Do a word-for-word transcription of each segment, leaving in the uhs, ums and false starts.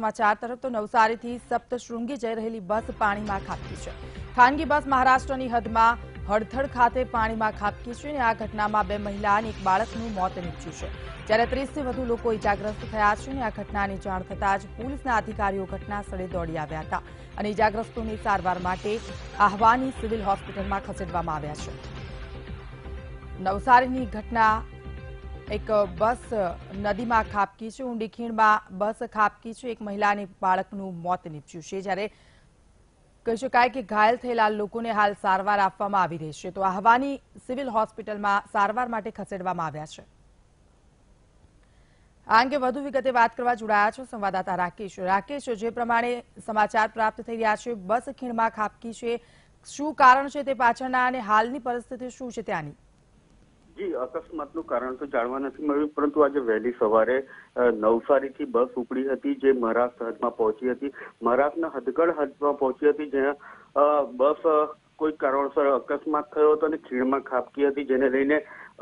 સમાચાર તરફ તો નવસારીથી સપ્તશૃંગી જઈ રહેલી બસ પાણીમાં ખાબકી છે। ખાનગી બસ મહારાષ્ટ્રની હદમાં હળથળ ખાતે પાણીમાં ખાબકી છે અને આ ઘટનામાં બે મહિલા અને એક બાળકનું મોત નીપજ્યું છે, જ્યારે ત્રીસથી વધુ લોકો ઇજાગ્રસ્ત થયા છે અને આ ઘટનાની જાણ થતાં જ પોલીસના અધિકારીઓ ઘટના સ્થળે દોડી આવ્યા હતા અને ઇજાગ્રસ્તોની સારવાર માટે આહવાની સિવિલ હોસ્પિટલમાં ખસેડવામાં આવ્યા છે। નવસારીની ઘટના એક બસ નદીમાં ખાબકી છે, ઊંડી ખીણમાં બસ ખાબકી છે, એક મહિલા અને બાળકનું મોત નીપજ્યું છે, જ્યારે કહી શકાય કે ઘાયલ થયેલા લોકોને હાલ સારવાર આપવામાં આવી રહી છે, તો આહવાની સિવિલ હોસ્પિટલમાં સારવાર માટે ખસેડવામાં આવ્યા છે। આ અંગે વધુ વિગતે વાત કરવા જોડાયા છે સંવાદદાતા રાકેશ। રાકેશ, જે પ્રમાણે સમાચાર પ્રાપ્ત થઈ રહ્યા છે, બસ ખીણમાં ખાબકી છે, શું કારણ છે તે પાછળના અને હાલની પરિસ્થિતિ શું છે ત્યાંની? જી, અકસ્માતનું કારણ તો જાણવા નથી મળ્યું, પરંતુ આજે વહેલી સવારે નવસારીથી બસ ઉપડી હતી જે મહારાષ્ટ્ર હદમાં પહોંચી હતી। મહારાષ્ટ્રના હદગઢ હદમાં પહોંચી હતી, જ્યાં બસ કોઈ કારણસર અકસ્માત થયો હતો અને ખીણમાં ખાબકી હતી, જેને લઈને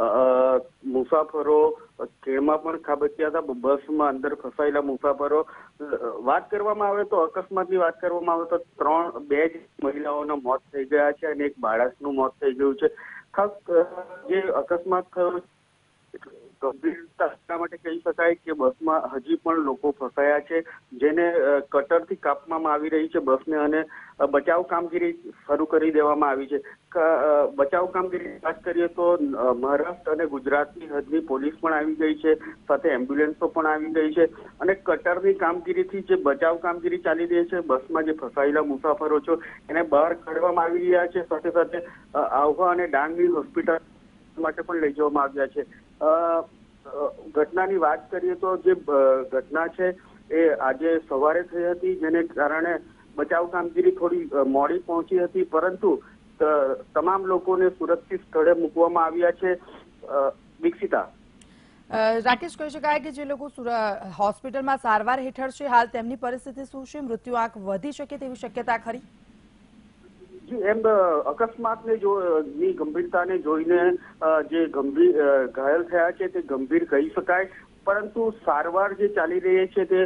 મુસાફરો ખીણમાં પણ ખાબક્યા હતા। બસમાં અંદર ફસાયેલા મુસાફરો, વાત કરવામાં આવે તો અકસ્માતની વાત કરવામાં આવે તો ત્રણ બે જ મહિલાઓના મોત થઈ ગયા છે અને એક બાળકનું મોત થઈ ગયું છે। ખાસ જે અકસ્માત થયો ગંભીરતા માટે કહી શકાય કે બસમાં હજી પણ લોકો ફસાયા છે, જેને કટરથી કાપવામાં આવી રહી છે બસને અને બચાવ કામગીરી શરૂ કરી દેવામાં આવી છે। બચાવ કામગીરી વાત કરીએ તો મહારાષ્ટ્ર અને ગુજરાતની હદની પોલીસ પણ આવી ગઈ છે, સાથે એમ્બ્યુલન્સો પણ આવી ગઈ છે અને કટરની કામગીરીથી જે બચાવ કામગીરી ચાલી રહી છે, બસમાં જે ફસાયેલા મુસાફરો છે એને બહાર કાઢવામાં આવી રહ્યા છે, સાથે સાથે આહવા અને ડાંગની હોસ્પિટલ માટે પણ લઈ જવામાં આવ્યા છે। ઘટનાની વાત કરીએ તો જે ઘટના છે એ આજે સવારે થઈ હતી, જેને કારણે બચાવ કામગીરી થોડી મોડી પહોંચી હતી, પરંતુ તમામ લોકોને સુરક્ષિત સ્થળે મૂકવામાં આવ્યા છે। દીક્ષિતા, રાકેશ, કહી શકાય કે જે લોકો હોસ્પિટલમાં સારવાર હેઠળ છે, હાલ તેમની પરિસ્થિતિ શું છે? મૃત્યુ આંક વધી શકે તેવી શક્યતા ખરી? જી, એમ અકસ્માતને જો ની ગંભીરતાને જોઈને જે ગંભીર ઘાયલ થયા છે તે ગંભીર કહી શકાય, પરંતુ સારવાર જે ચાલી રહી છે તે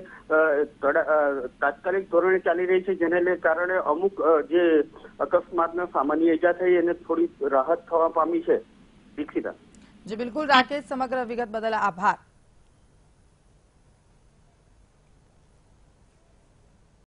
તાત્કાલિક ધોરણે ચાલી રહી છે, જેને કારણે અમુક જે અકસ્માતના સામાન્ય ઈજા થઈ એને થોડી રાહત થવા પામી છે। દીક્ષિતા, જી બિલકુલ રાકેશ, સમગ્ર વિગત બદલ આભાર।